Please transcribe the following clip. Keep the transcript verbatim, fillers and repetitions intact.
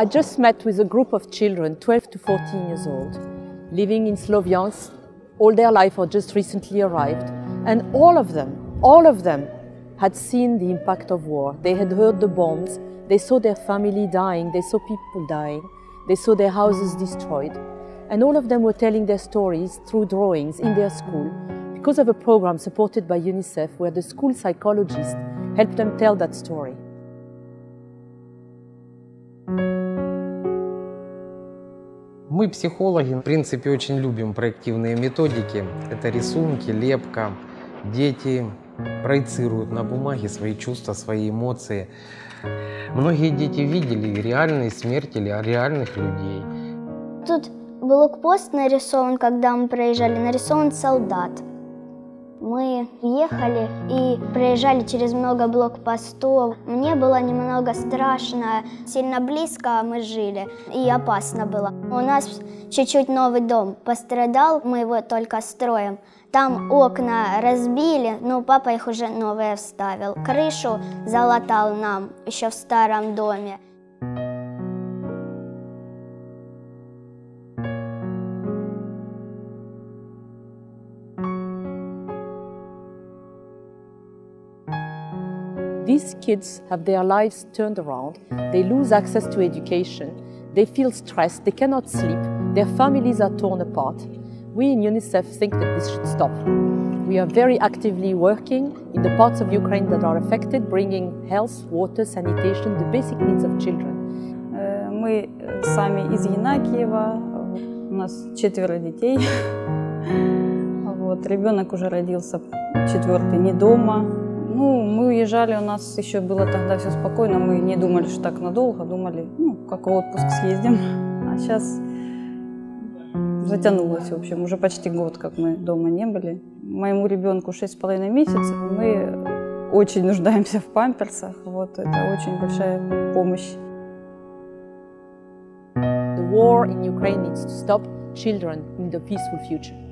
I just met with a group of children, twelve to fourteen years old, living in Sloviansk, all their life or just recently arrived. And all of them, all of them had seen the impact of war. They had heard the bombs, they saw their family dying, they saw people dying, they saw their houses destroyed. And all of them were telling their stories through drawings in their school because of a program supported by UNICEF where the school psychologist helped them tell that story. Мы, психологи, в принципе, очень любим проективные методики. Это рисунки, лепка. Дети проецируют на бумаге свои чувства, свои эмоции. Многие дети видели реальные смерти или реальных людей. Тут блокпост нарисован, когда мы проезжали, нарисован солдат. Мы ехали и проезжали через много блокпостов. Мне было немного страшно, сильно близко мы жили и опасно было. У нас чуть-чуть новый дом пострадал, мы его только строим. Там окна разбили, но папа их уже новые вставил. Крышу залатал нам еще в старом доме. These kids have their lives turned around, they lose access to education, they feel stressed, they cannot sleep, their families are torn apart. We in UNICEF think that this should stop. We are very actively working in the parts of Ukraine that are affected, bringing health, water, sanitation, the basic needs of children. Мы сами из Янакиева, у нас четверо детей. Вот, ребенок уже родился четвертый не дома. Ну, мы уезжали, у нас еще было тогда все спокойно, мы не думали, что так надолго, думали, ну, как в отпуск съездим. А сейчас затянулось, в общем, уже почти год, как мы дома не были. Моему ребенку шесть с половиной месяцев, мы очень нуждаемся в памперсах, вот, это очень большая помощь. The war in Ukraine needs to stop. Children need a peaceful future.